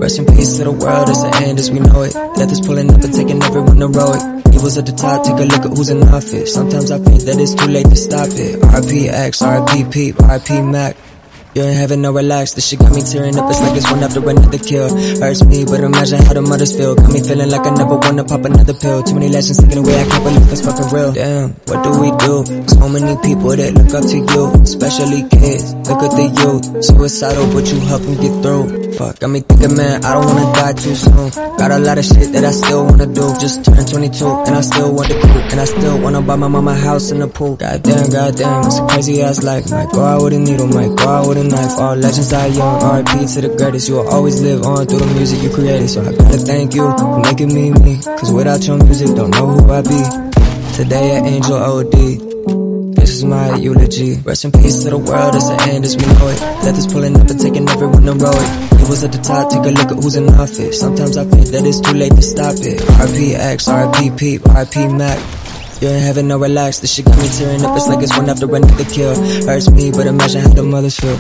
Rest in peace to the world, it's the end as we know it. Death is pulling up and taking everyone heroic. Evils at the top, take a look at who's in office. Sometimes I think that it's too late to stop it. R.I.P. X, R.I.P. Peep, R.I.P. Mac. You ain't having no relax, this shit got me tearing up. It's like it's one after another kill. Hurts me, but imagine how the mothers feel. Got me feeling like I never wanna pop another pill. Too many legends taken away, I can't believe it's fucking real. Damn, what do we do? So many people that look up to you, especially kids. Look at the youth, suicidal, but you help them get through. Fuck, got me thinking, man, I don't wanna die too soon. Got a lot of shit that I still wanna do. Just turned 22, and I still want the coupe. And I still wanna buy my mama a house in the pool. Goddamn, it's a crazy ass life. Might go out with a needle, might go out with a knife. All legends die young, R.I.P. to the greatest. You will always live on through the music you created. So I gotta thank you for making me me. Cause without your music, don't know who I be. Today an angel OD. This is my eulogy. Rest in peace to the world, it's the end as we know it. Death is pulling up and taking everyone heroic. Evils at the top, take a look at who's in office. Sometimes I think that it's too late to stop it. R.I.P. X, R.I.P. Peep, R.I.P. Mac. You ain't having no relax, this shit got me tearing up. It's like it's one after another kill. Hurts me, but imagine how the mothers feel.